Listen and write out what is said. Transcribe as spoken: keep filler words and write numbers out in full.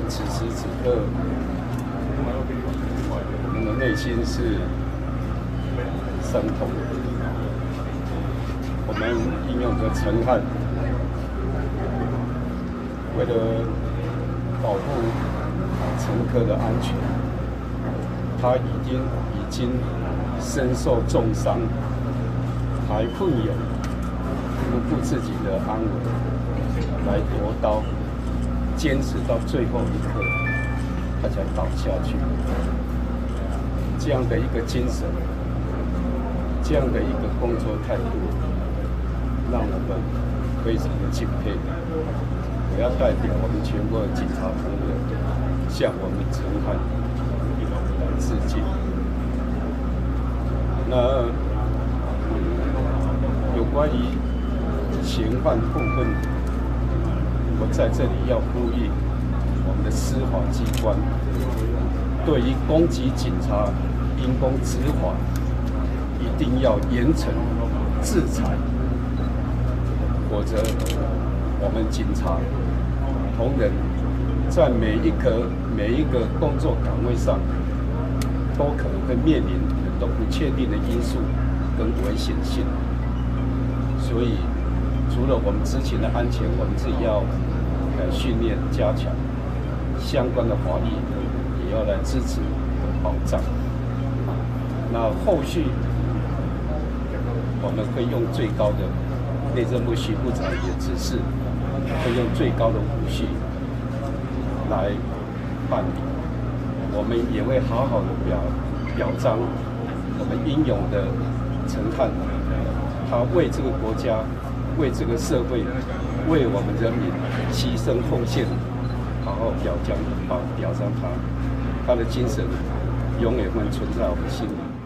此时此刻，我们的内心是伤痛的。我们英勇的陈汉，为了保护乘客的安全，他已经已经身受重伤，还混有不顾自己的安危来夺刀，坚持到最后一刻，他才倒下去。这样的一个精神，这样的一个工作态度，让我们非常的敬佩。我要代表我们全国的警察同仁，向我们陈汉来致敬。那有关于嫌犯部分，我在这里要呼吁我们的司法机关，对于攻击警察、因公执法，一定要严惩制裁，否则我们警察同仁在每一个每一个工作岗位上，都可能会面临很多不确定的因素跟危险性。所以，除了我们执勤的安全，我们自己要呃训练加强，相关的法律也要来支持和保障。那后续我们会用最高的内政部徐部长也指示，会用最高的武序来办理。我们也会好好的表表彰我们英勇的陈汉，他为这个国家、为这个社会、为我们人民牺牲奉献，好好表彰、好表彰他，他的精神永远会存在我们心里。